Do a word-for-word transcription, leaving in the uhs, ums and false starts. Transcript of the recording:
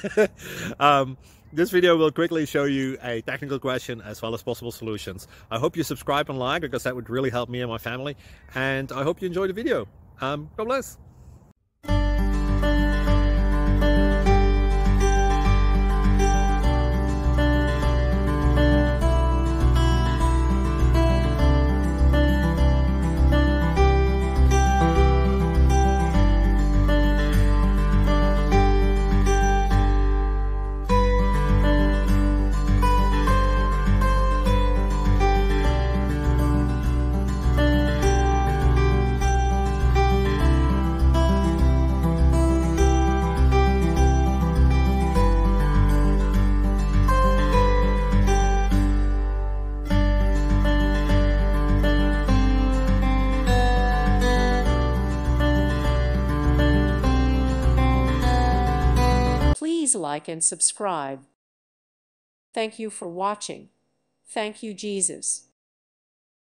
um, this video will quickly show you a technical question as well as possible solutions. I hope you subscribe and like, because that would really help me and my family. And I hope you enjoy the video. Um, God bless. Please like and subscribe. Thank you for watching. Thank you, Jesus.